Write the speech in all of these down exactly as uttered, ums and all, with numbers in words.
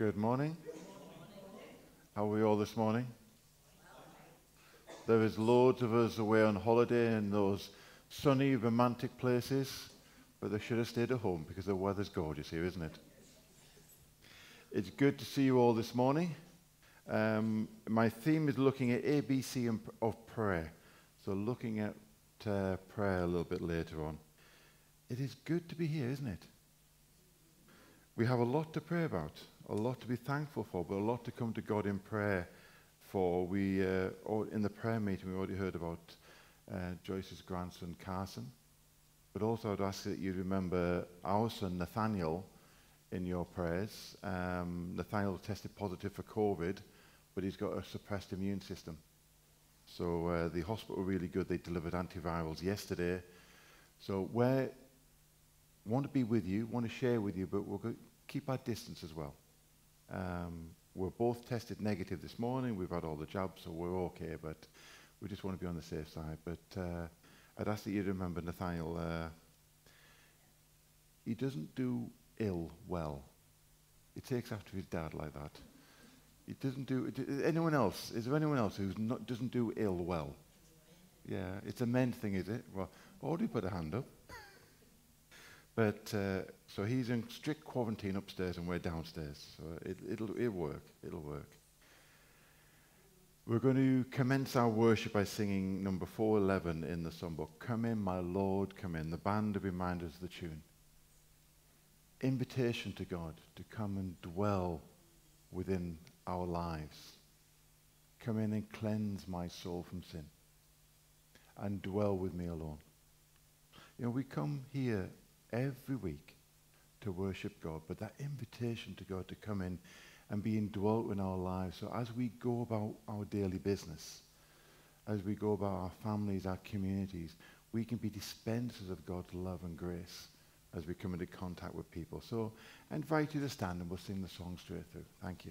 Good morning. How are we all this morning? There is loads of us away on holiday in those sunny, romantic places, but they should have stayed at home because the weather's gorgeous here, isn't it? It's good to see you all this morning. Um, my theme is looking at A B C of prayer, so looking at uh, prayer a little bit later on. It is good to be here, isn't it? We have a lot to pray about, a lot to be thankful for, but a lot to come to God in prayer for. We, uh, in the prayer meeting, we already heard about uh, Joyce's grandson, Carson. But also I'd ask that you remember our son, Nathaniel, in your prayers. Um, Nathaniel tested positive for COVID, but he's got a suppressed immune system. So uh, the hospital were really good. They delivered antivirals yesterday. So we're want to be with you, want to share with you, but we'll go, keep our distance as well. Um, we're both tested negative this morning. We've had all the jabs, so we're okay, but we just want to be on the safe side. But uh, I'd ask that you remember Nathaniel. Uh, he doesn't do ill well. He takes after his dad like that. He doesn't do... Anyone else? Is there anyone else who doesn't do ill well? Yeah, it's a men thing, is it? Well, already put a hand up. But, uh, so he's in strict quarantine upstairs and we're downstairs. So it, it'll, it'll work. It'll work. We're going to commence our worship by singing number four eleven in the songbook. Come in, my Lord, come in. The band reminds us of the tune. Invitation to God to come and dwell within our lives. Come in and cleanse my soul from sin. And dwell with me alone. You know, we come here every week to worship God, but that invitation to God to come in and be indwelt in our lives. So as we go about our daily business, as we go about our families, our communities, we can be dispensers of God's love and grace as we come into contact with people. So I invite you to stand and we'll sing the song straight through. Thank you.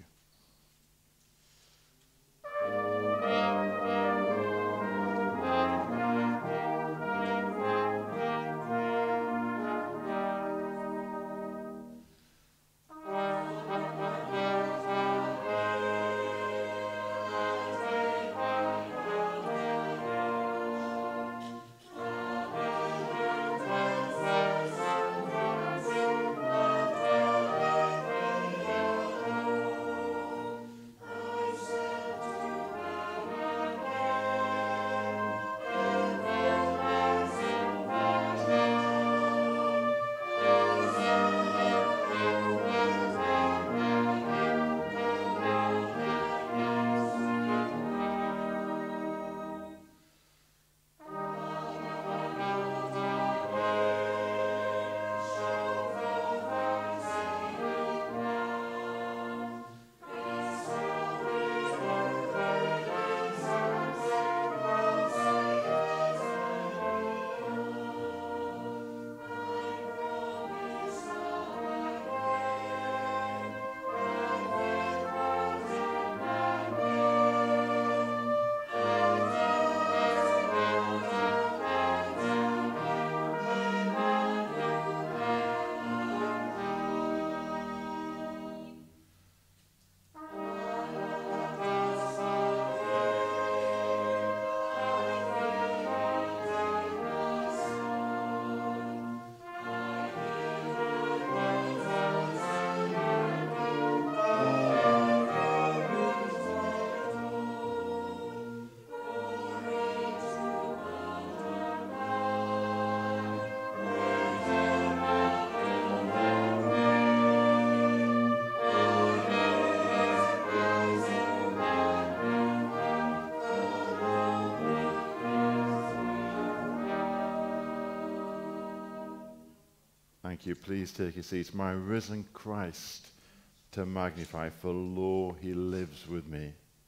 Thank you. Please take your seats. My risen Christ to magnify, for lo, he lives with me.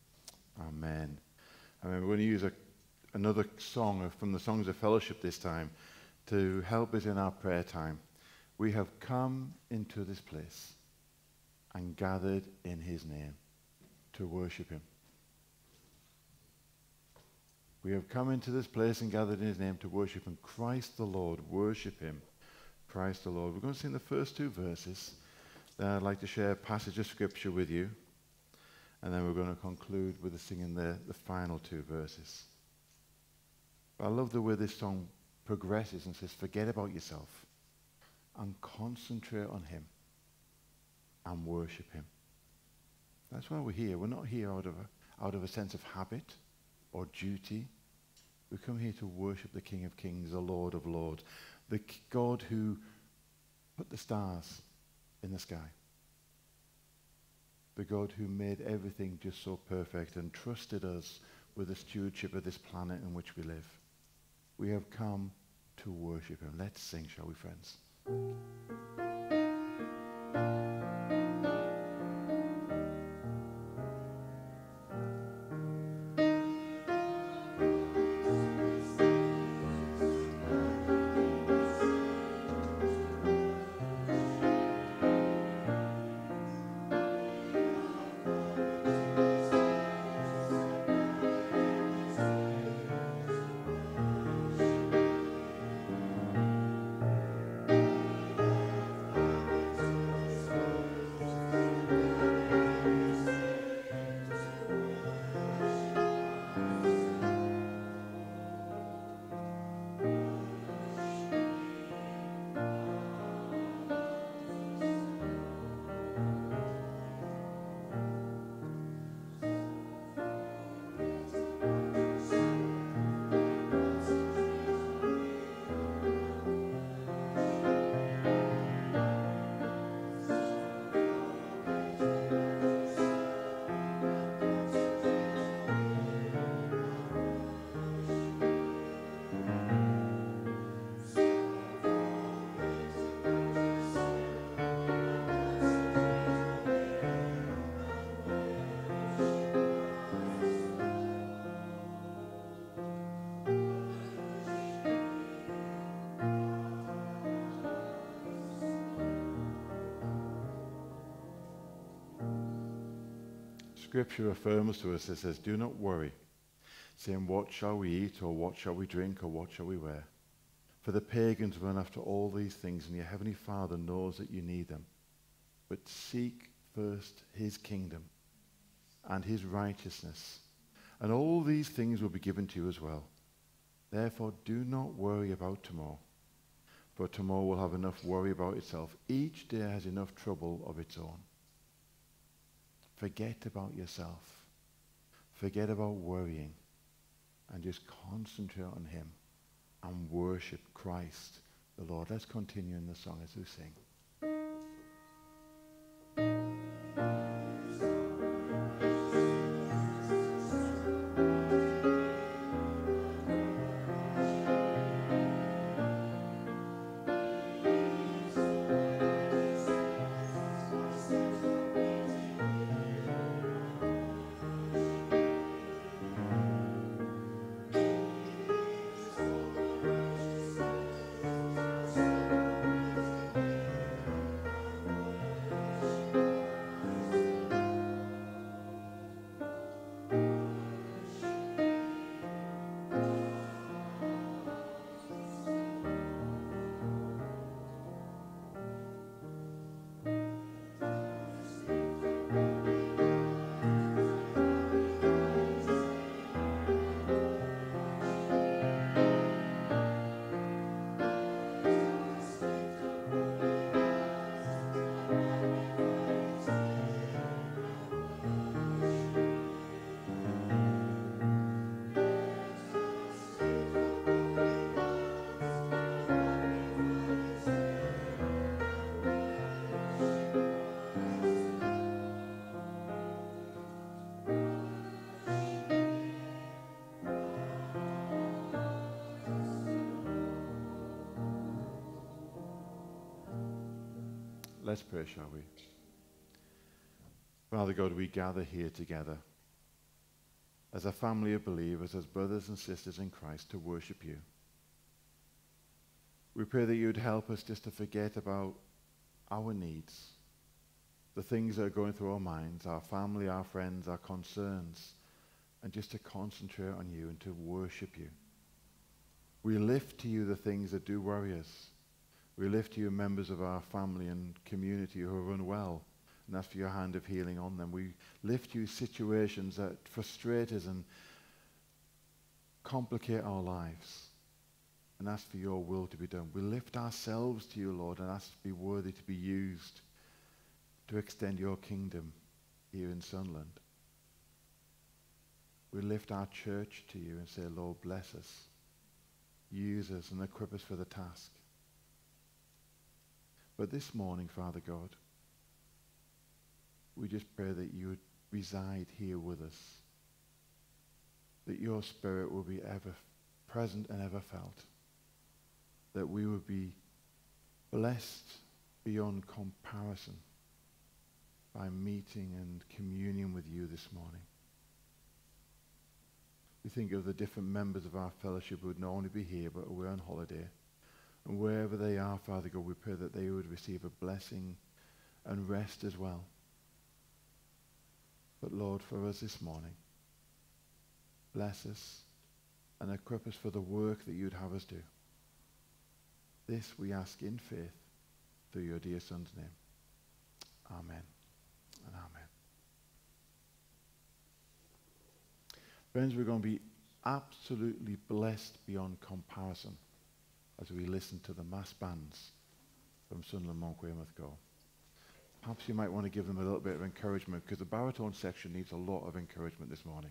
Amen. I mean, we're going to use a, another song from the Songs of Fellowship this time to help us in our prayer time. We have come into this place and gathered in his name to worship him. We have come into this place and gathered in his name to worship him. Christ the Lord, worship him. Christ the Lord. We're going to sing the first two verses. Then I'd like to share a passage of scripture with you, and then we're going to conclude with the singing the, the final two verses. But I love the way this song progresses and says, forget about yourself and concentrate on him and worship him. That's why we're here. We're not here out of a, out of a sense of habit or duty. We come here to worship the King of Kings, the Lord of Lords, the God who put the stars in the sky, the God who made everything just so perfect and trusted us with the stewardship of this planet in which we live. We have come to worship him. Let's sing, shall we, friends? Scripture affirms to us, it says, do not worry, saying, what shall we eat, or what shall we drink, or what shall we wear? For the pagans run after all these things, and your heavenly Father knows that you need them. But seek first his kingdom and his righteousness, and all these things will be given to you as well. Therefore, do not worry about tomorrow, for tomorrow will have enough worry about itself. Each day has enough trouble of its own. Forget about yourself. Forget about worrying. And just concentrate on him and worship Christ the Lord. Let's continue in the song as we sing. Let's pray, shall we? Father God, we gather here together as a family of believers, as brothers and sisters in Christ, to worship you. We pray that you would help us just to forget about our needs, the things that are going through our minds, our family, our friends, our concerns, and just to concentrate on you and to worship you. We lift to you the things that do worry us, We lift to you members of our family and community who are unwell and ask for your hand of healing on them. We lift to you situations that frustrate us and complicate our lives and ask for your will to be done. We lift ourselves to you, Lord, and ask to be worthy to be used to extend your kingdom here in Sunderland. We lift our church to you and say, Lord, bless us, use us and equip us for the task. But this morning, Father God, we just pray that you would reside here with us, that your Spirit will be ever present and ever felt, that we would be blessed beyond comparison by meeting and communion with you this morning. We think of the different members of our fellowship who would not only be here but who are on holiday. And wherever they are, Father God, we pray that they would receive a blessing and rest as well. But Lord, for us this morning, bless us and equip us for the work that you'd have us do. This we ask in faith through your dear Son's name. Amen and amen. Friends, we're going to be absolutely blessed beyond comparison as we listen to the mass bands from Sunderland Monk Weymouth go. Perhaps you might want to give them a little bit of encouragement, because the baritone section needs a lot of encouragement this morning.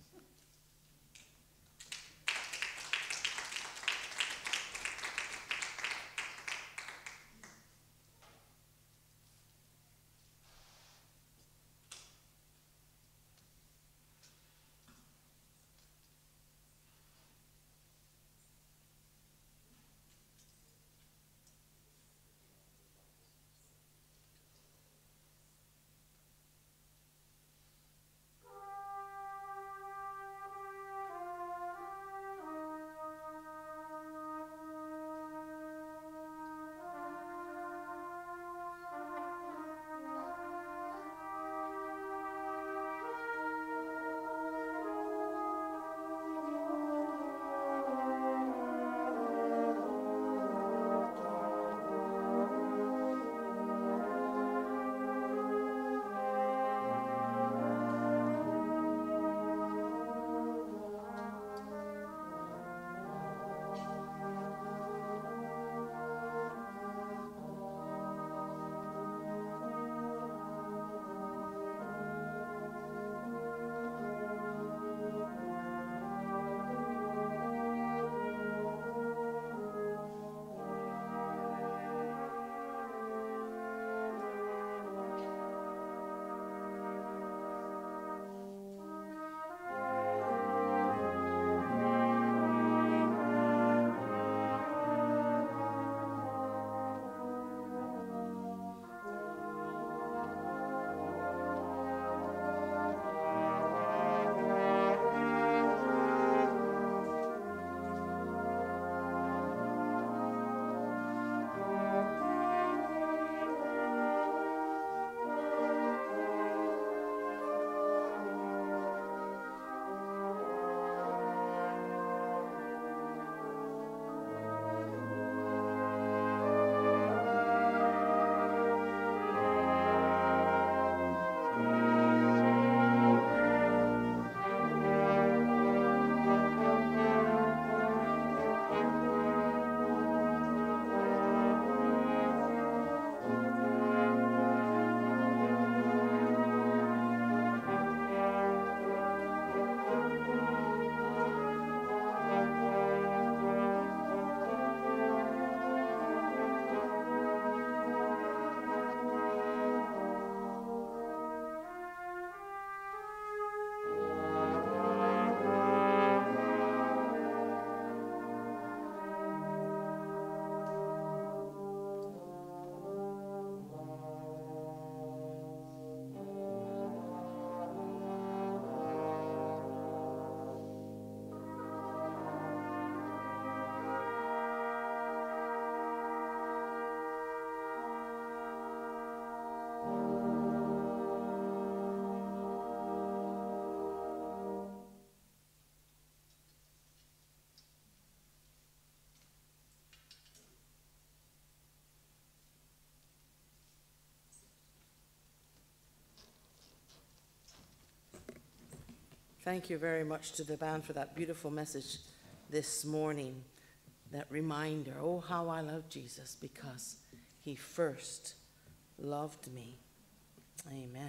Thank you very much to the band for that beautiful message this morning. That reminder, oh, how I love Jesus because he first loved me. Amen.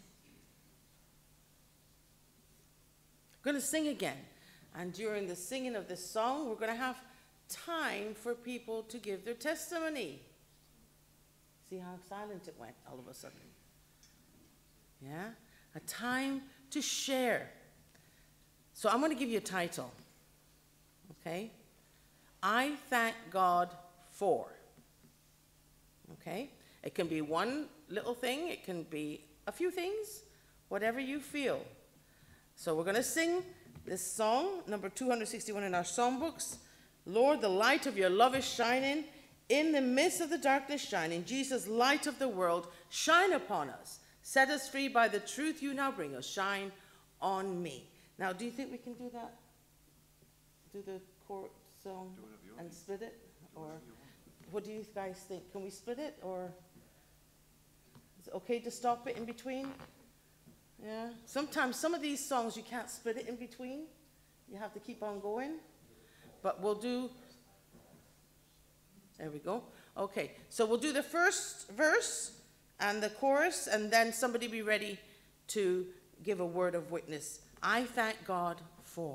We're going to sing again. And during the singing of this song, we're going to have time for people to give their testimony. See how silent it went all of a sudden? Yeah? A time to share. So I'm going to give you a title. Okay? I thank God for. Okay? It can be one little thing. It can be a few things. Whatever you feel. So we're going to sing this song, number two hundred sixty-one in our songbooks. Lord, the light of your love is shining. In the midst of the darkness shining, Jesus, light of the world, shine upon us. Set us free by the truth you now bring us. Shine on me. Now, do you think we can do that? Do the chord song and split it? Or what do you guys think? Can we split it? Or is it okay to stop it in between? Yeah. Sometimes some of these songs you can't split it in between. You have to keep on going. But we'll do, there we go. Okay, so we'll do the first verse and the chorus, and then somebody be ready to give a word of witness. I thank God for.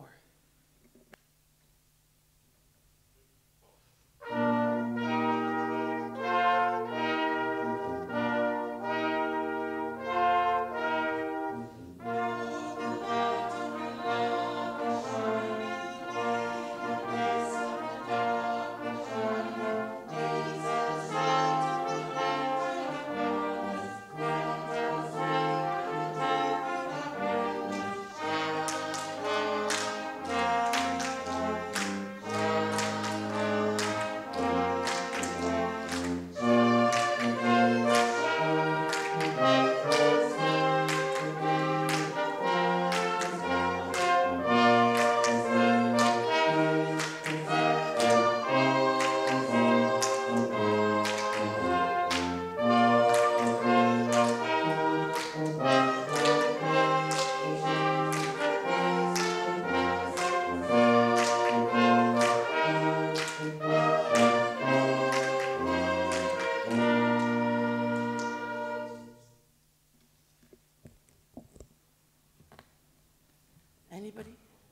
Anybody?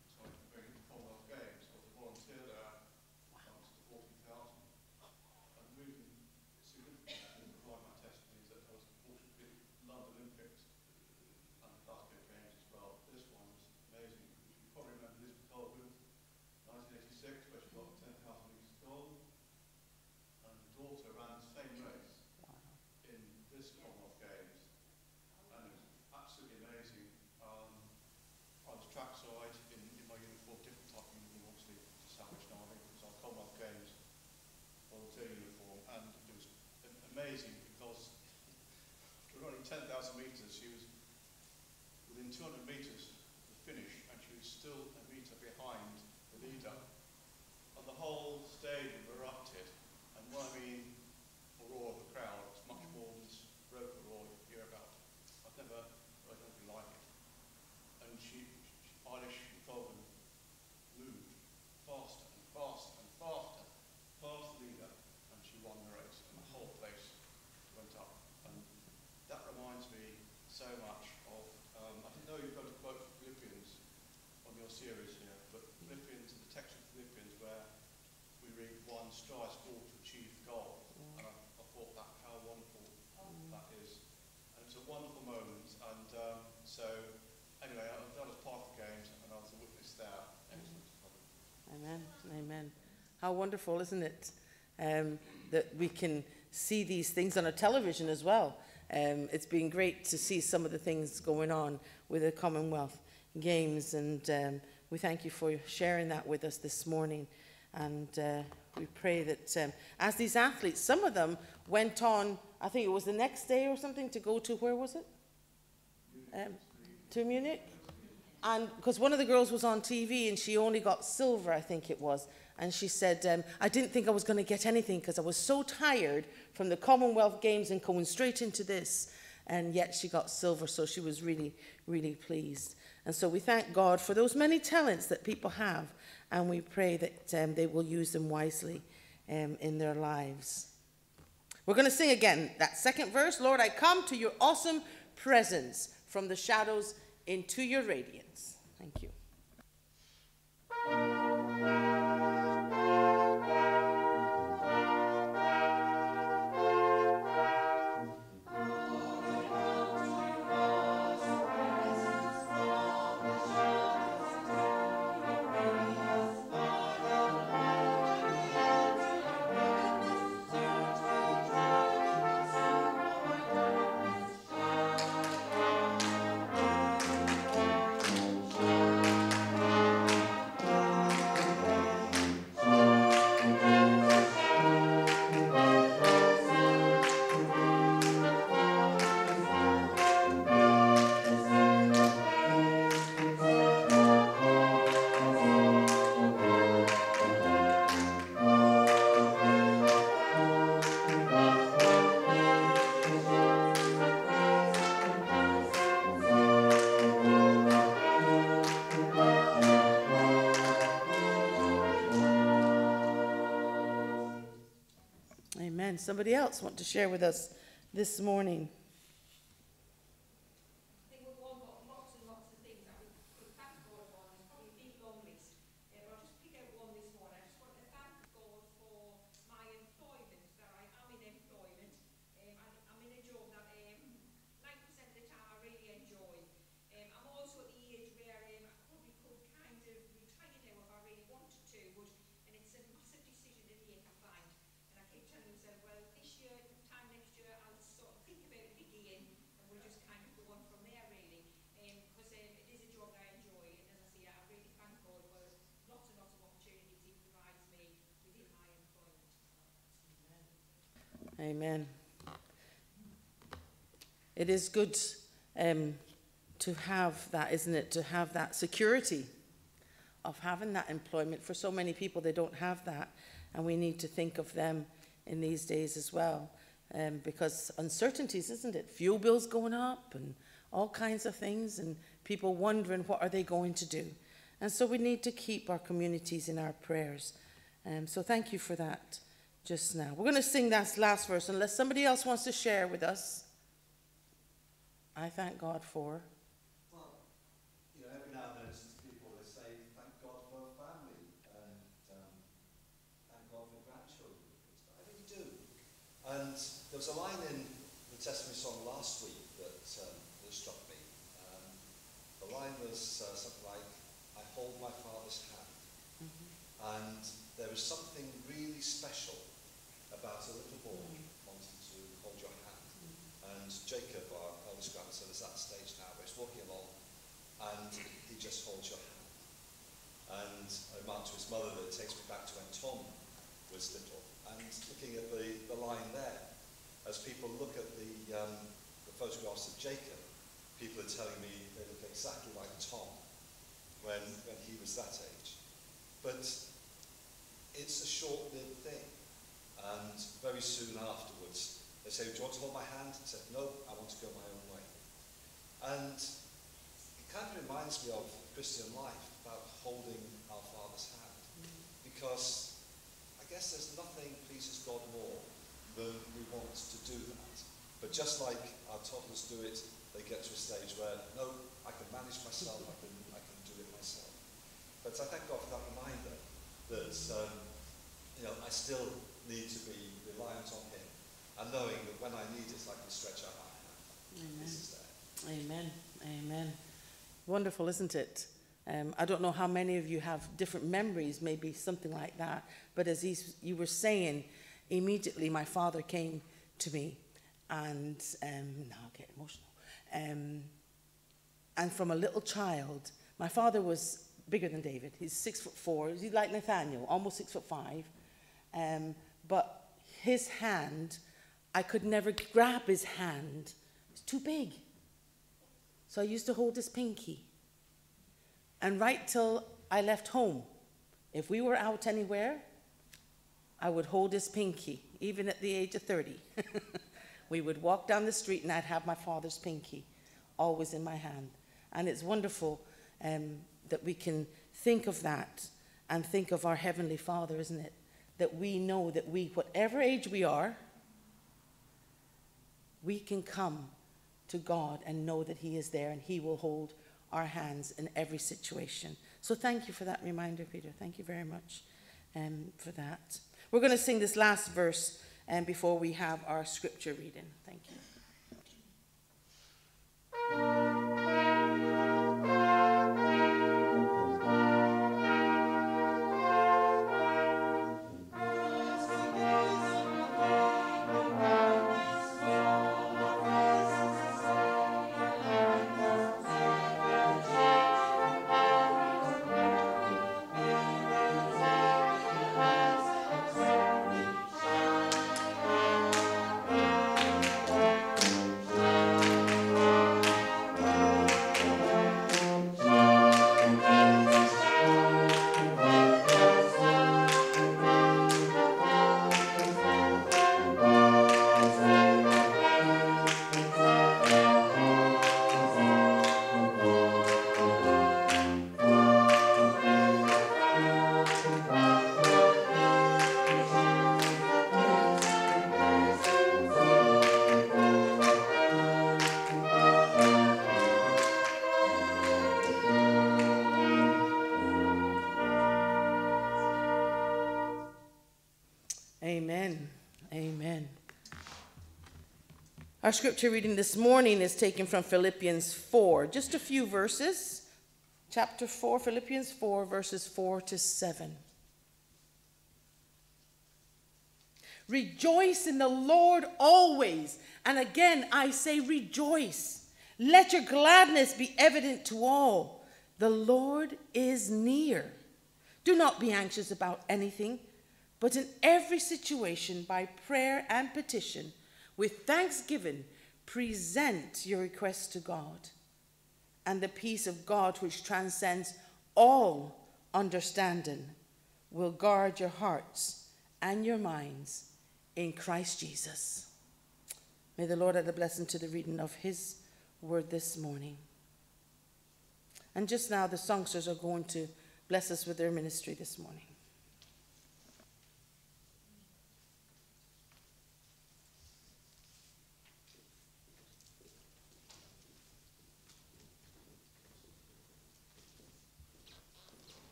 ten thousand metres, she was within two hundred metres of the finish, and she was still a metre behind the leader. And the whole stadium erupted, and when I mean the roar of the crowd, it's much more than this rope roar you hear about. I've never heard anything like it. And she, she Eilish Colvin moved faster and faster and faster past the leader, and she won the race, and the whole place went up. And that reminds me so much of, um, I didn't know you were going to quote Philippians on your series here, but Philippians, the text of Philippians where we read one strives forward to achieve the goal. Mm. And I, I thought that how wonderful mm. that is. And it's a wonderful moment. And um, so, anyway, I, that was part of the games, and I was a witness there. Excellent. Mm. Amen. Amen. How wonderful, isn't it? Um, that we can see these things on a television as well. Um, it's been great to see some of the things going on with the Commonwealth Games, and um, we thank you for sharing that with us this morning. And uh, we pray that um, as these athletes, some of them went on, I think it was the next day or something, to go to, where was it? Um, to Munich? And because one of the girls was on T V and she only got silver, I think it was. And she said, um, I didn't think I was going to get anything because I was so tired from the Commonwealth Games and going straight into this and yet she got silver, so she was really, really pleased. And so we thank God for those many talents that people have, and we pray that um, they will use them wisely um, in their lives. We're going to sing again that second verse. Lord, I come to your awesome presence, from the shadows into your radiance. Thank you. Amen. Somebody else want to share with us this morning? I think we've all got lots and lots of things that we could thank God for. There's probably a big long list. Uh, but I'll just pick out one this morning. I just want to thank God for my employment, that I am in employment. Um, I, I'm in a job that um, ninety percent of the time I really enjoy. Um, I'm also at the age where um, I probably could kind of retire now if I really wanted to, but and it's a massive decision to make, I find. And I keep telling myself, well, this year, time next year, I'll sort of think about it again, and we'll just kind of go on from there, really. Because um, um, it is a job that I enjoy, and as I say, I really thank God for lots and lots of opportunities He provides me within my employment. Amen. It is good um, to have that, isn't it? To have that security of having that employment. For so many people, they don't have that, and we need to think of them in these days as well, um, because uncertainties, isn't it? Fuel bills going up and all kinds of things, and people wondering what are they going to do. And so we need to keep our communities in our prayers. Um, so thank you for that just now. We're going to sing that last verse unless somebody else wants to share with us. I thank God for. Well, you know, every now and then I listen to people that say, thank God for a family, and um, thank God for grandchildren. I really do. And there was a line in the testimony song last week that, um, that struck me. Um, the line was uh, something like, I hold my father's hand. Mm-hmm. And there is something really special about a little boy mm-hmm. wanting to hold your hand. Mm-hmm. And Jacob, our eldest grandson, is at that stage now where he's walking along and he just holds your hand. And I remarked to his mother that it takes me back to when Tom was little. And looking at the, the line there, as people look at the, um, the photographs of Jacob, people are telling me they look exactly like Tom when, when he was that age. But it's a short-lived thing. And very soon afterwards, they say, do you want to hold my hand? I said, no, I want to go my own way. And it kind of reminds me of Christian life, about holding our Father's hand. Mm. Because I guess there's nothing pleases God more than we want to do that. But just like our toddlers do it, they get to a stage where, no, I can manage myself, I can, I can do it myself. But I thank God for that reminder that um, you know, I still need to be reliant on Him, and knowing that when I need it, I can stretch out my hand. Amen. This is there. Amen. Amen. Wonderful, isn't it? Um, I don't know how many of you have different memories, maybe something like that. But as he's, you were saying, immediately my father came to me, and um, now I get emotional. Um, and from a little child, my father was bigger than David. He's six foot four. He's like Nathaniel, almost six foot five. Um, but his hand, I could never grab his hand. It's too big. So I used to hold his pinky. And right till I left home, if we were out anywhere, I would hold his pinky, even at the age of thirty. we would walk down the street and I'd have my father's pinky always in my hand. And it's wonderful um, that we can think of that and think of our Heavenly Father, isn't it? That we know that we, whatever age we are, we can come to God and know that He is there and He will hold our hands in every situation. So thank you for that reminder, Peter. Thank you very much um, for that. We're going to sing this last verse um, before we have our scripture reading. Thank you. Amen. Amen. Our scripture reading this morning is taken from Philippians four, just a few verses. Chapter four, Philippians four, verses four to seven. Rejoice in the Lord always. And again, I say rejoice. Let your gladness be evident to all. The Lord is near. Do not be anxious about anything, but in every situation, by prayer and petition, with thanksgiving, present your requests to God. And the peace of God, which transcends all understanding, will guard your hearts and your minds in Christ Jesus. May the Lord add a blessing to the reading of His word this morning. And just now, the songsters are going to bless us with their ministry this morning.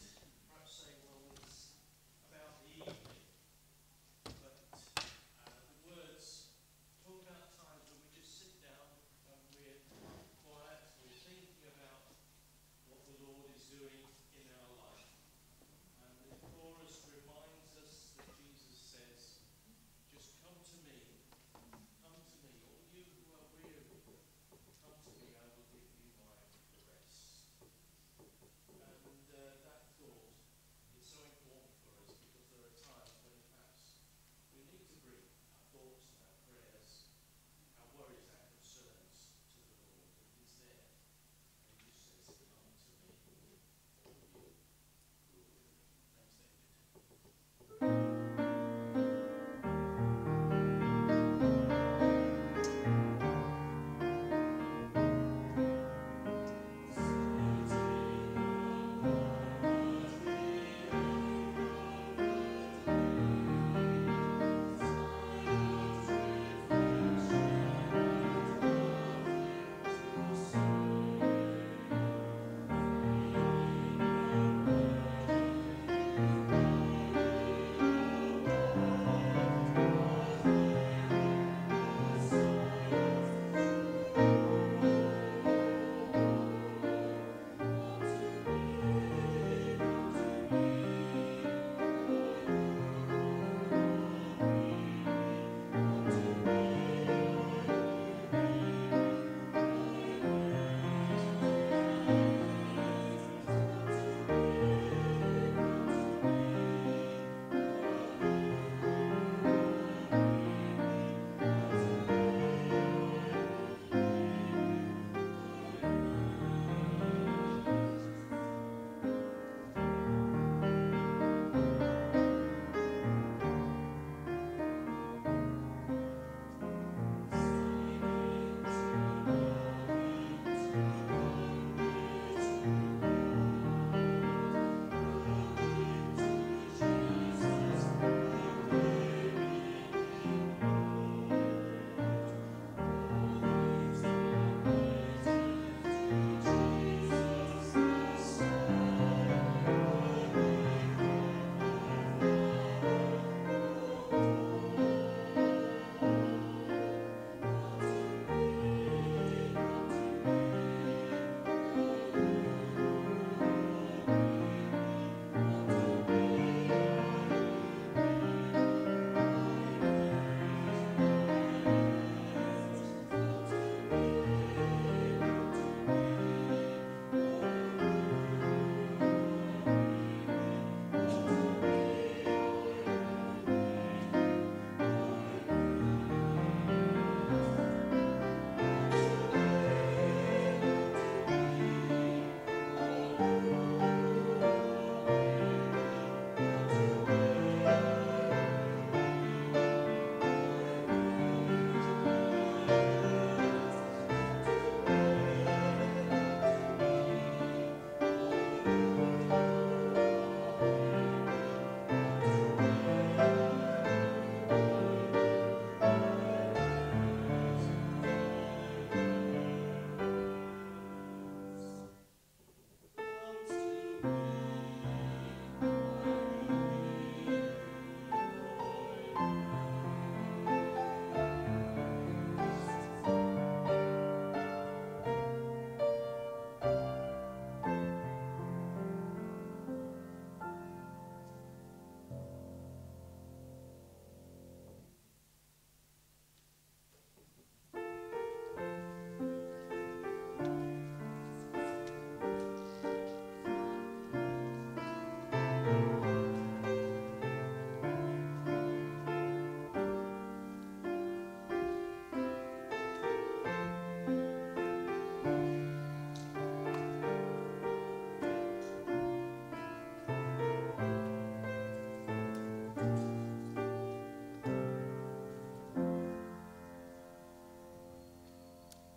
Uh,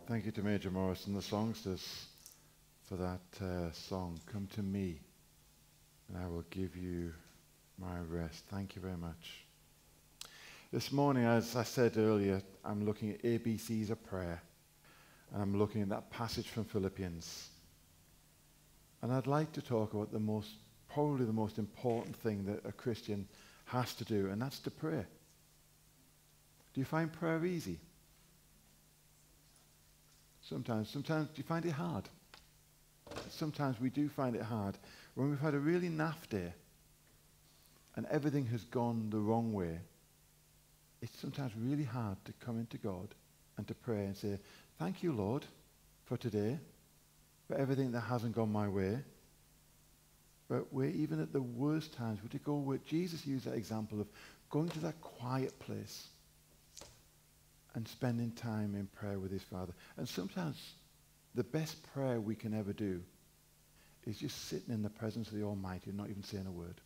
Thank you to Major Morris and the songsters for that uh, song, Come to Me, and I will give you my rest. Thank you very much. This morning, as I said earlier, I'm looking at A B Cs of prayer, and I'm looking at that passage from Philippians. And I'd like to talk about the most, probably the most important thing that a Christian has to do, and that's to pray. Do you find prayer easy? Sometimes. Sometimes do you find it hard? Sometimes we do find it hard. When we've had a really naff day and everything has gone the wrong way, it's sometimes really hard to come into God and to pray and say, thank you, Lord, for today, for everything that hasn't gone my way. But we're even at the worst times, we to go where Jesus used that example of going to that quiet place and spending time in prayer with his Father. And sometimes the best prayer we can ever do is just sitting in the presence of the Almighty and not even saying a word.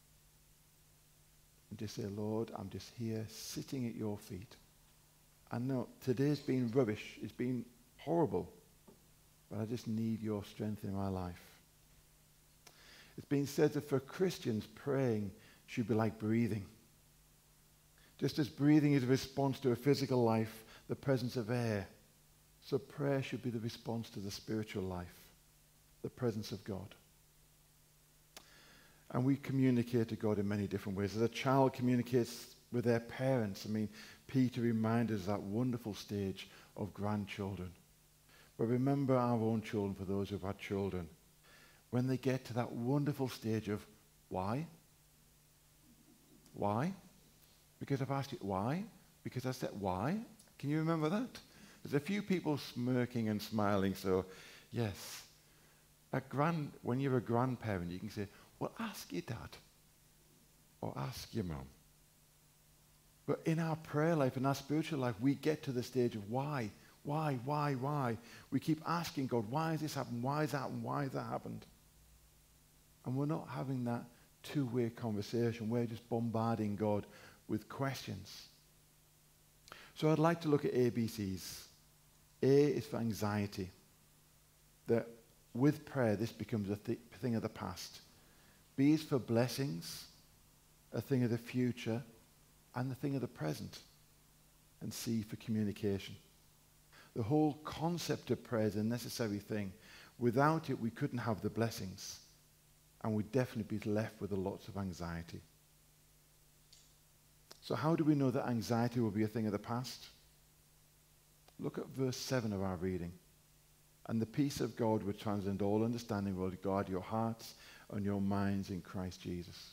And just say, Lord, I'm just here sitting at your feet. I know today's been rubbish. It's been horrible. But I just need your strength in my life. It's been said that for Christians, praying should be like breathing. Just as breathing is a response to a physical life, the presence of air, so prayer should be the response to the spiritual life, the presence of God. And we communicate to God in many different ways. As a child communicates with their parents, I mean, Peter reminded us that wonderful stage of grandchildren. But remember our own children, for those who've had children, when they get to that wonderful stage of why? Why? Because I've asked you, why? Because I said, why? Can you remember that? There's a few people smirking and smiling, so yes. At grand, when you're a grandparent, you can say, well, ask your dad or ask your mum. But in our prayer life, in our spiritual life, we get to the stage of why, why, why, why. We keep asking God, why has this happened? Why has that happened? Why has that happened? And we're not having that two-way conversation. We're just bombarding God with questions. So I'd like to look at A B Cs. A is for anxiety. That with prayer, this becomes a th- thing of the past. B is for blessings, a thing of the future, and the thing of the present. And C for communication. The whole concept of prayer is a necessary thing. Without it, we couldn't have the blessings. And we'd definitely be left with a lots of anxiety. So how do we know that anxiety will be a thing of the past? Look at verse seven of our reading. And the peace of God which transcends all understanding will guard your hearts and your minds in Christ Jesus.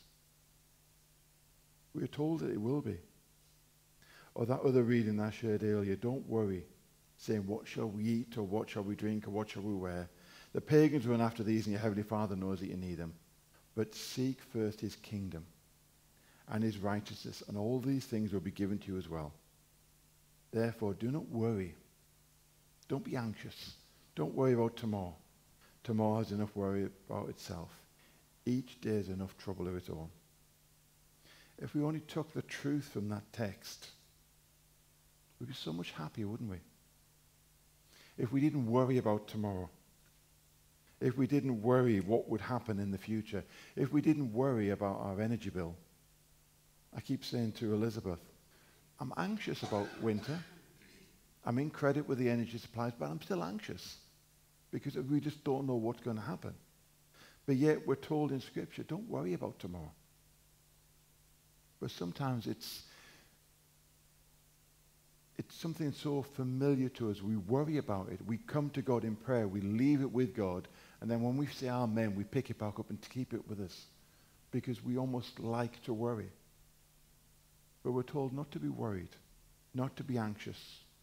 We are told that it will be. Or that other reading I shared earlier, don't worry, saying what shall we eat or what shall we drink or what shall we wear. The pagans run after these and your heavenly Father knows that you need them. But seek first his kingdom and his righteousness, and all these things will be given to you as well. Therefore, do not worry. Don't be anxious. Don't worry about tomorrow. Tomorrow has enough worry about itself. Each day has enough trouble of its own. If we only took the truth from that text, we'd be so much happier, wouldn't we? If we didn't worry about tomorrow. If we didn't worry what would happen in the future. If we didn't worry about our energy bill. I keep saying to Elizabeth, I'm anxious about winter. I'm in credit with the energy supplies, but I'm still anxious because we just don't know what's going to happen. But yet we're told in Scripture, don't worry about tomorrow. But sometimes it's it's something so familiar to us. We worry about it. We come to God in prayer. We leave it with God. And then when we say amen, we pick it back up and keep it with us because we almost like to worry. But we're told not to be worried, not to be anxious.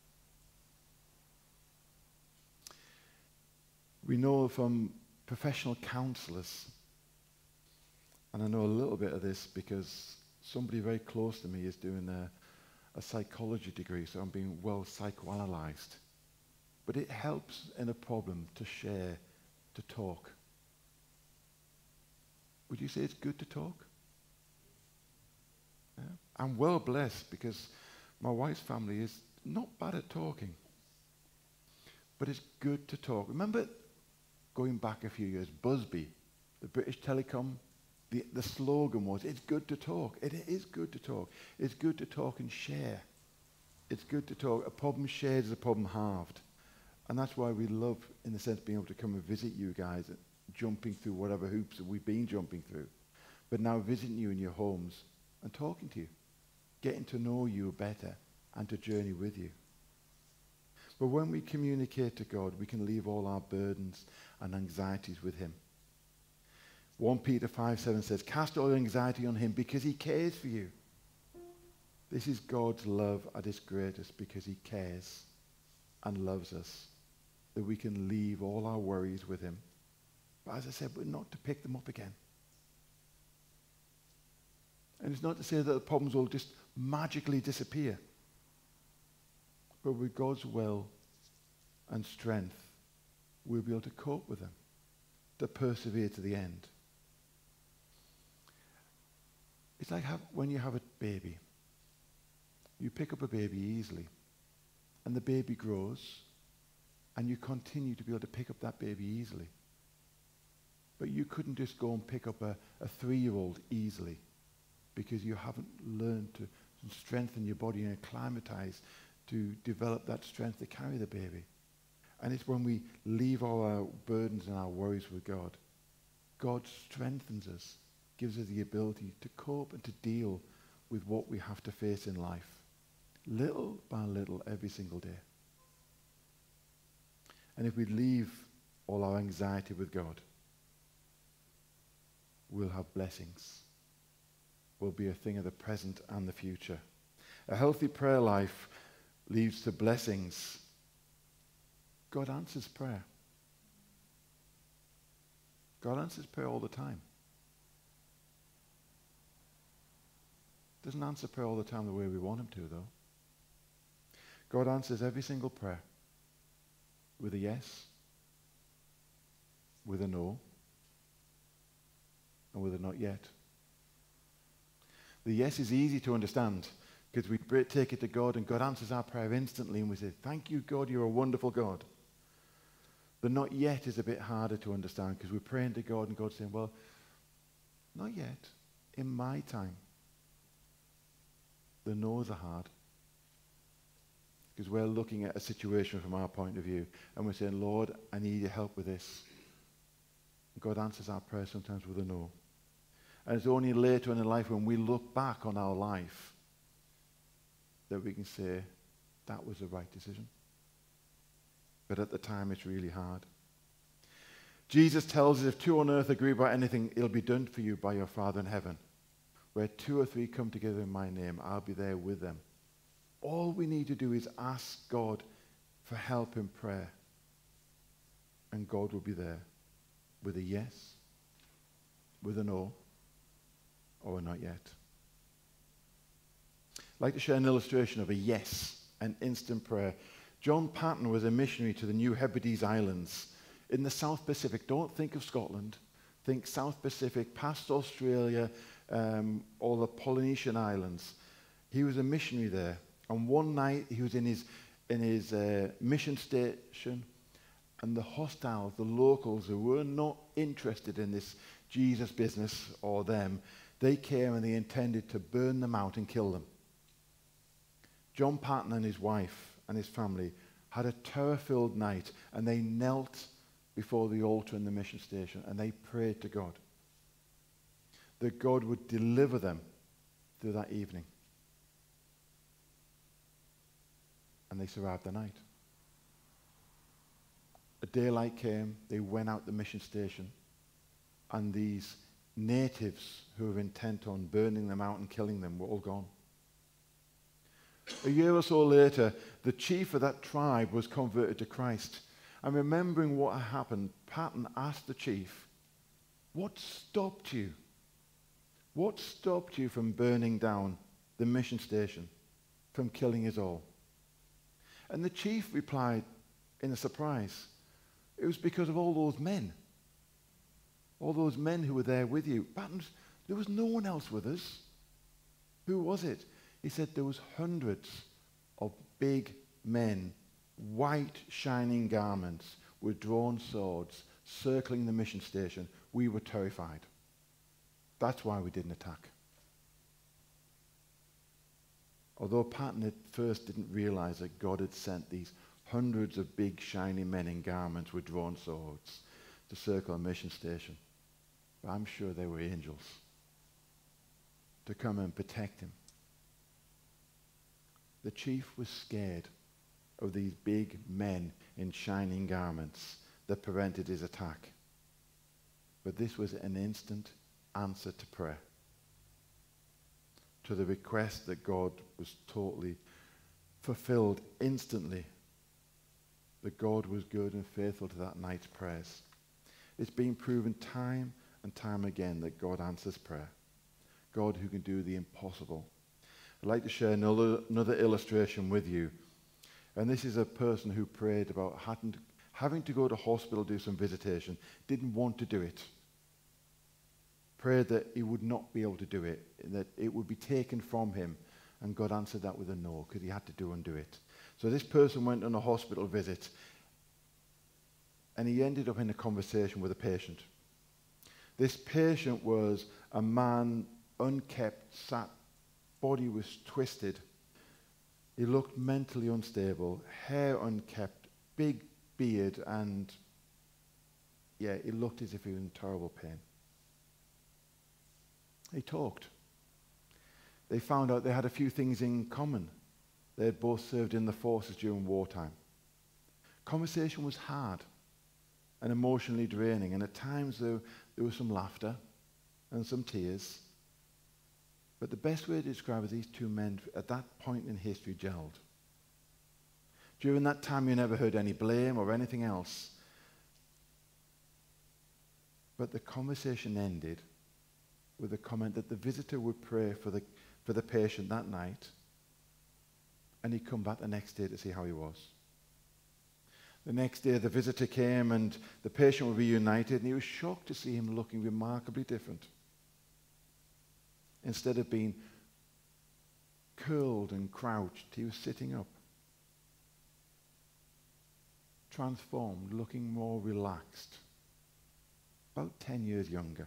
We know from professional counselors, and I know a little bit of this because somebody very close to me is doing a, a psychology degree, so I'm being well psychoanalyzed. But it helps in a problem to share, to talk. Would you say it's good to talk? Yeah. I'm well blessed because my wife's family is not bad at talking. But it's good to talk. Remember, going back a few years, Busby, the British Telecom, the, the slogan was, it's good to talk. It is good to talk. It's good to talk and share. It's good to talk. A problem shared is a problem halved. And that's why we love, in a sense, being able to come and visit you guys, jumping through whatever hoops that we've been jumping through. But now visiting you in your homes and talking to you, getting to know you better and to journey with you. But when we communicate to God, we can leave all our burdens and anxieties with him. First Peter five seven says, cast all your anxiety on him because he cares for you. This is God's love at its greatest, because he cares and loves us, that we can leave all our worries with him. But as I said, we're not to pick them up again. And it's not to say that the problems will just magically disappear. But with God's will and strength, we'll be able to cope with them, to persevere to the end. It's like have, when you have a baby. You pick up a baby easily, and the baby grows, and you continue to be able to pick up that baby easily. But you couldn't just go and pick up a, a three-year-old easily, because you haven't learned to strengthen your body and acclimatize to develop that strength to carry the baby. And it's when we leave all our burdens and our worries with God, God strengthens us, gives us the ability to cope and to deal with what we have to face in life, little by little, every single day. And if we leave all our anxiety with God, we'll have blessings. Will be a thing of the present and the future. A healthy prayer life leads to blessings. God answers prayer. God answers prayer all the time. Doesn't answer prayer all the time the way we want him to, though. God answers every single prayer with a yes, with a no, and with a not yet. The yes is easy to understand because we take it to God and God answers our prayer instantly and we say, thank you, God, you're a wonderful God. The not yet is a bit harder to understand because we're praying to God and God's saying, well, not yet, in my time. The no's are hard because we're looking at a situation from our point of view and we're saying, Lord, I need your help with this. And God answers our prayer sometimes with a no. And it's only later in life when we look back on our life that we can say, that was the right decision. But at the time, it's really hard. Jesus tells us if two on earth agree about anything, it'll be done for you by your Father in heaven. Where two or three come together in my name, I'll be there with them. All we need to do is ask God for help in prayer. And God will be there with a yes, with a no, or not yet. I'd like to share an illustration of a yes, an instant prayer. John Paton was a missionary to the New Hebrides Islands in the South Pacific. Don't think of Scotland. Think South Pacific, past Australia, um, all the Polynesian islands. He was a missionary there. And one night he was in his, in his uh, mission station, and the hostiles, the locals who were not interested in this Jesus business or them, they came and they intended to burn them out and kill them. John Paton and his wife and his family had a terror-filled night, and they knelt before the altar in the mission station and they prayed to God that God would deliver them through that evening. And they survived the night. A daylight came, they went out the mission station, and these natives who were intent on burning them out and killing them were all gone. A year or so later, the chief of that tribe was converted to Christ. And remembering what had happened, Paton asked the chief, what stopped you? What stopped you from burning down the mission station, from killing us all? And the chief replied in a surprise, it was because of all those men. All those men who were there with you. Paton, there was no one else with us. Who was it? He said there was hundreds of big men white shining garments with drawn swords circling the mission station, we were terrified. That's why we didn't attack. Although Patton at first didn't realize that God had sent these hundreds of big shiny men in garments with drawn swords to circle a mission station, but I'm sure they were angels to come and protect him. The chief was scared of these big men in shining garments that prevented his attack. But this was an instant answer to prayer, to the request that God was totally fulfilled instantly, that God was good and faithful to that night's prayers. It's been proven time and time again that God answers prayer. God who can do the impossible. I'd like to share another, another illustration with you. And this is a person who prayed about having to, having to go to hospital, do some visitation, didn't want to do it. Prayed that he would not be able to do it, that it would be taken from him. And God answered that with a no, because he had to do and do it. So this person went on a hospital visit, and he ended up in a conversation with a patient. This patient was a man, unkept, sat, body was twisted. He looked mentally unstable, hair unkept, big beard, and yeah, he looked as if he was in terrible pain. They talked. They found out they had a few things in common. They had both served in the forces during wartime. Conversation was hard and emotionally draining, and at times there, there was some laughter and some tears. But the best way to describe it, these two men at that point in history gelled. During that time you never heard any blame or anything else. But the conversation ended with a comment that the visitor would pray for the, for the patient that night, and he'd come back the next day to see how he was. The next day the visitor came and the patient was reunited, and he was shocked to see him looking remarkably different. Instead of being curled and crouched, he was sitting up. Transformed, looking more relaxed. About ten years younger.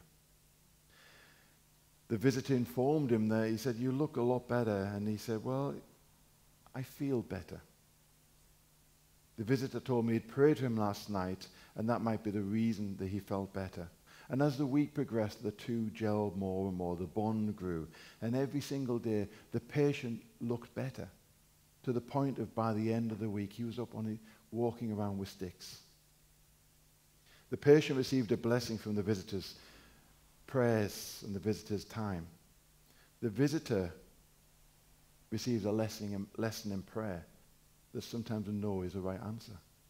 The visitor informed him that, he said, "You look a lot better." And he said, "Well, I feel better." The visitor told me he'd prayed to him last night, and that might be the reason that he felt better. And as the week progressed, the two gelled more and more. The bond grew. And every single day, the patient looked better, to the point of by the end of the week, he was up on it, walking around with sticks. The patient received a blessing from the visitor's prayers and the visitor's time. The visitor receives a lesson in, lesson in prayer, that sometimes a no is the right answer.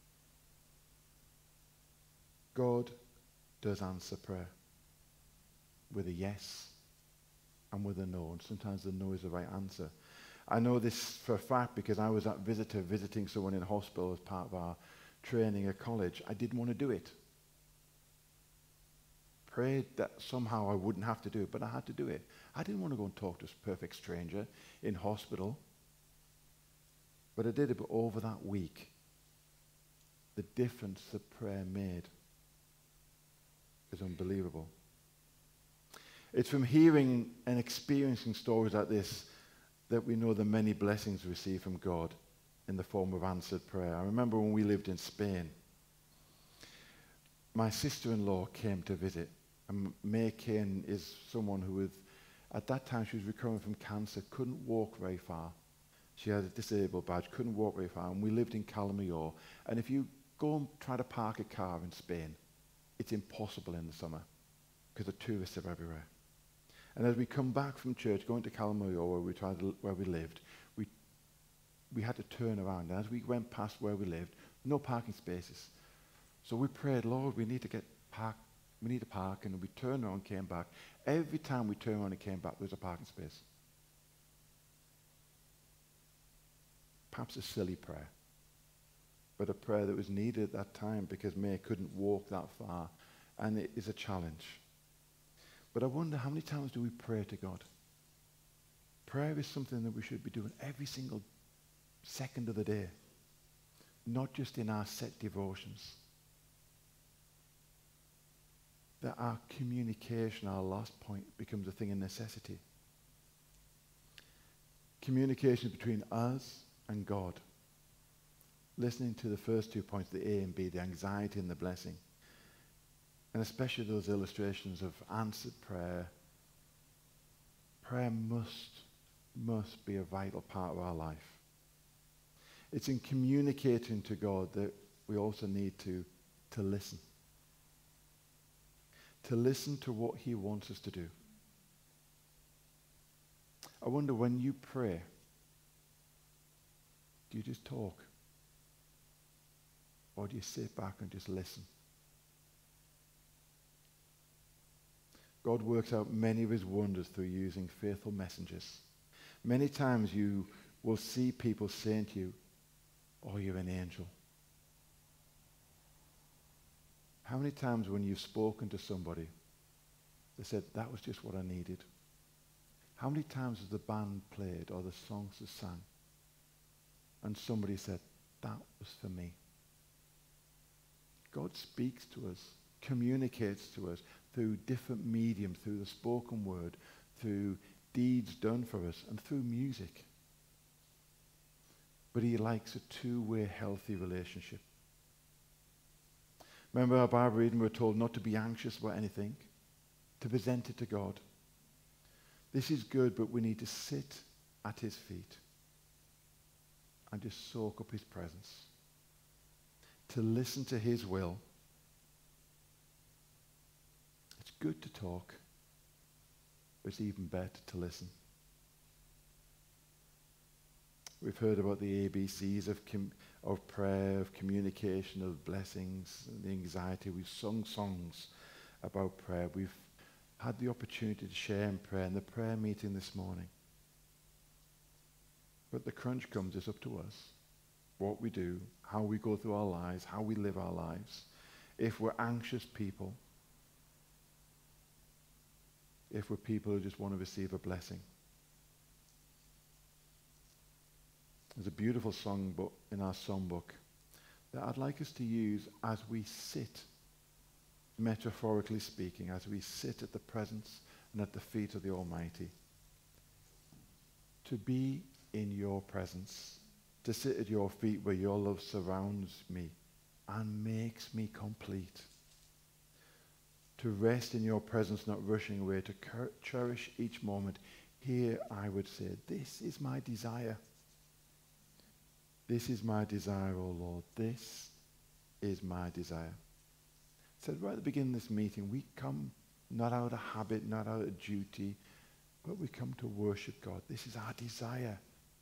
God does answer prayer with a yes and with a no, and sometimes the no is the right answer. I know this for a fact because I was that visitor visiting someone in hospital as part of our training at college. I didn't want to do it. Prayed that somehow I wouldn't have to do it, but I had to do it. I didn't want to go and talk to a perfect stranger in hospital, but I did it. But over that week, the difference that prayer made is unbelievable. It's from hearing and experiencing stories like this that we know the many blessings received from God in the form of answered prayer. I remember when we lived in Spain, my sister-in-law came to visit. And May Kane is someone who, was, at that time, she was recovering from cancer, couldn't walk very far. She had a disabled badge, couldn't walk very far, and we lived in Calamayor. And if you go and try to park a car in Spain, it's impossible in the summer because the tourists are everywhere. And as we come back from church, going to Calamayor, where we tried to, where we lived, we we had to turn around. And as we went past where we lived, no parking spaces. So we prayed, "Lord, we need to get parked. We need to park." And we turned around and came back. Every time we turned around and came back, there was a parking space. Perhaps a silly prayer, but a prayer that was needed at that time because May couldn't walk that far, and it is a challenge. But I wonder, how many times do we pray to God? Prayer is something that we should be doing every single second of the day. not just in our set devotions. That our communication, our last point, becomes a thing of necessity. Communication between us and God. Listening to the first two points, the A and B, the anxiety and the blessing. And especially those illustrations of answered prayer. Prayer must, must be a vital part of our life. It's in communicating to God that we also need to, to listen. To listen to what he wants us to do. I wonder, when you pray, do you just talk? Or do you sit back and just listen? God works out many of his wonders through using faithful messengers. Many times you will see people saying to you, "Oh, you're an angel." How many times when you've spoken to somebody, they said, "That was just what I needed"? How many times has the band played or the songs are sung and somebody said, "That was for me"? God speaks to us, communicates to us through different mediums, through the spoken word, through deeds done for us, and through music. But he likes a two-way healthy relationship. Remember our Bible reading, we're told not to be anxious about anything, to present it to God. This is good, but we need to sit at his feet and just soak up his presence. To listen to his will. It's good to talk, but it's even better to listen. We've heard about the A B Cs of, com- of prayer, of communication, of blessings, and the anxiety. We've sung songs about prayer. We've had the opportunity to share in prayer in the prayer meeting this morning. But the crunch comes, it's up to us. What we do, how we go through our lives, how we live our lives. If we're anxious people, if we're people who just want to receive a blessing. There's a beautiful song book in our songbook that I'd like us to use as we sit, metaphorically speaking, as we sit at the presence and at the feet of the Almighty. To be in your presence, to sit at your feet where your love surrounds me and makes me complete. To rest in your presence, not rushing away, to cur- cherish each moment. Here I would say, this is my desire. This is my desire, O Lord. This is my desire. I said right at the beginning of this meeting, we come not out of habit, not out of duty, but we come to worship God. This is our desire.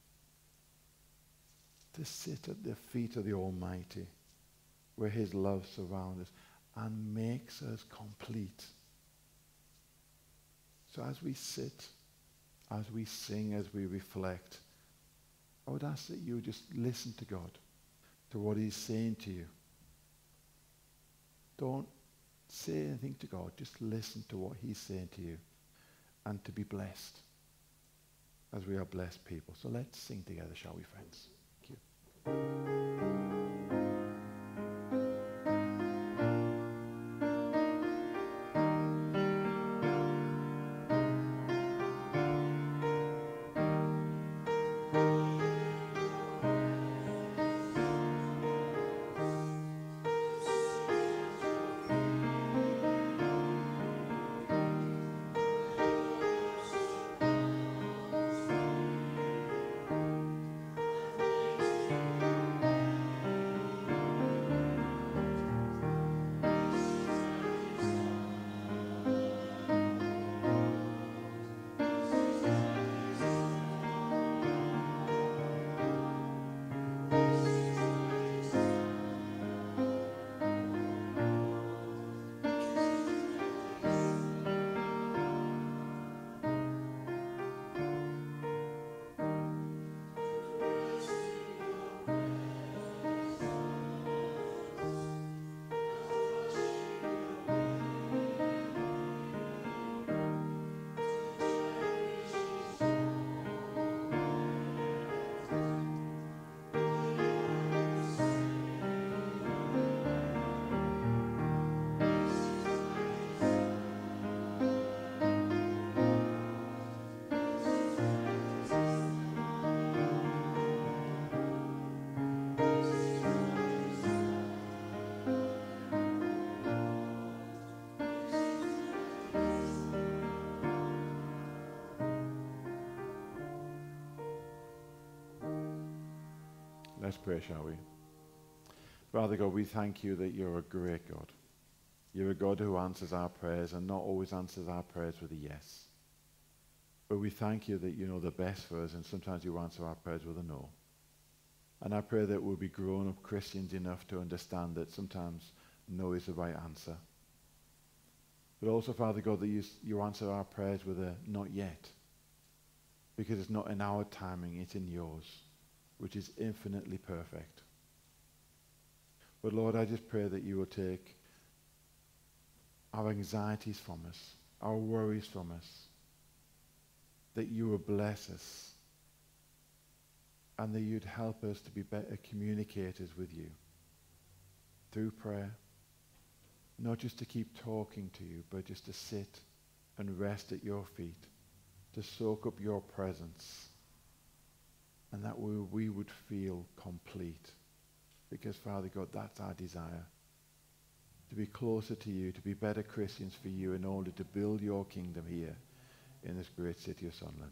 To sit at the feet of the Almighty, where his love surrounds us and makes us complete. So as we sit, as we sing, as we reflect, I would ask that you just listen to God, to what he's saying to you. Don't say anything to God, just listen to what he's saying to you, and to be blessed as we are blessed people. So let's sing together, shall we, friends? Thank you. Let's pray, shall we? Father God, we thank you that you're a great God. You're a God who answers our prayers and not always answers our prayers with a yes. But we thank you that you know the best for us, and sometimes you answer our prayers with a no. And I pray that we'll be grown-up Christians enough to understand that sometimes no is the right answer. But also, Father God, that you, you answer our prayers with a not yet. Because it's not in our timing, it's in yours, which is infinitely perfect. But Lord, I just pray that you will take our anxieties from us, our worries from us, that you will bless us, and that you'd help us to be better communicators with you through prayer, not just to keep talking to you, but just to sit and rest at your feet, to soak up your presence, and that we, we would feel complete. Because, Father God, that's our desire, to be closer to you, to be better Christians for you in order to build your kingdom here in this great city of Sunderland.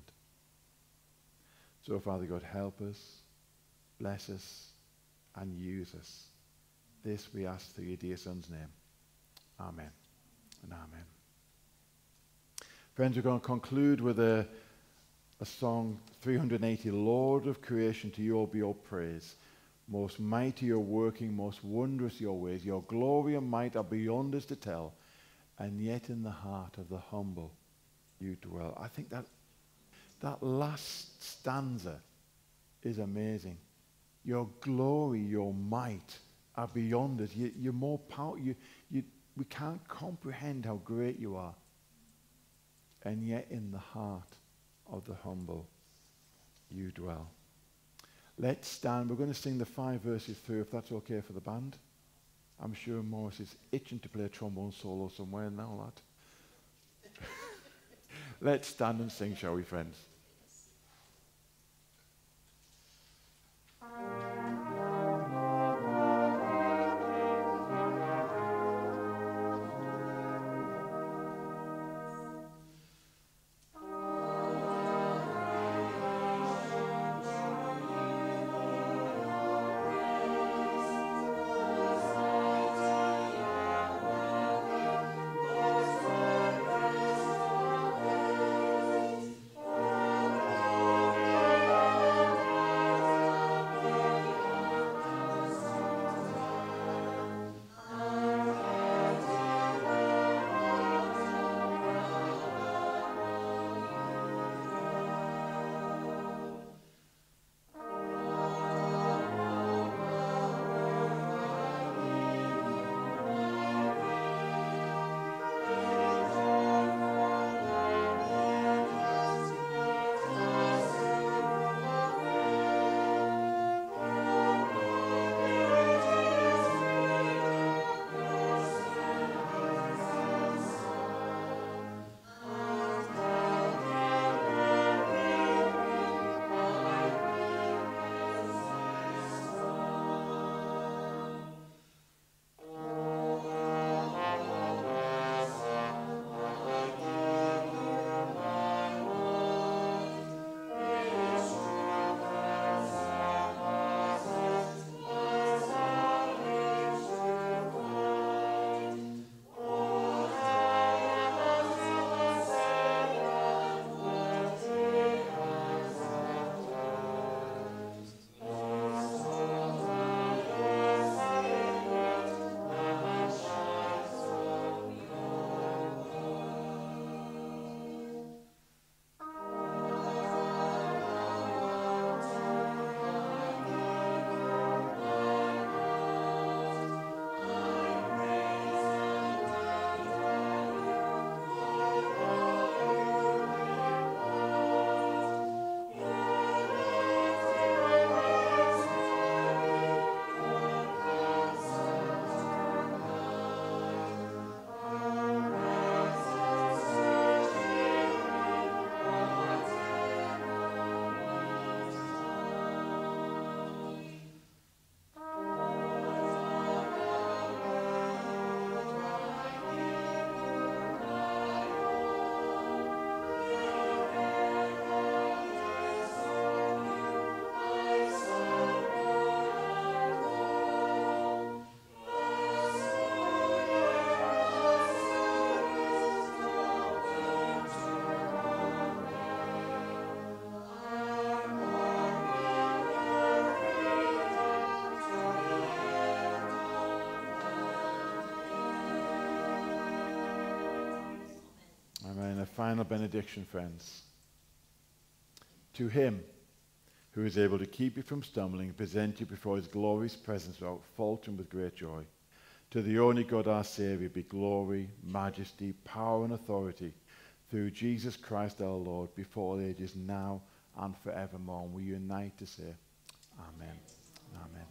So, Father God, help us, bless us, and use us. This we ask through your dear Son's name. Amen and amen. Friends, we're going to conclude with a, a song, three hundred eighty, Lord of creation, to you all be all praise. Most mighty your working, most wondrous your ways. Your glory and might are beyond us to tell, and yet in the heart of the humble you dwell. I think that that last stanza is amazing. Your glory, your might are beyond us. You, you're more powerful. You, you, we can't comprehend how great you are. And yet in the heart of the humble you dwell. Let's stand. We're going to sing the five verses through, if that's okay for the band. I'm sure Morris is itching to play a trombone solo somewhere now, lad. Let's stand and sing, shall we, friends? Oh final benediction, friends. To him who is able to keep you from stumbling and present you before his glorious presence without fault and with great joy. To the only God our Saviour be glory, majesty, power and authority through Jesus Christ our Lord, before all ages, now and forevermore. And we unite to say, Amen. Amen.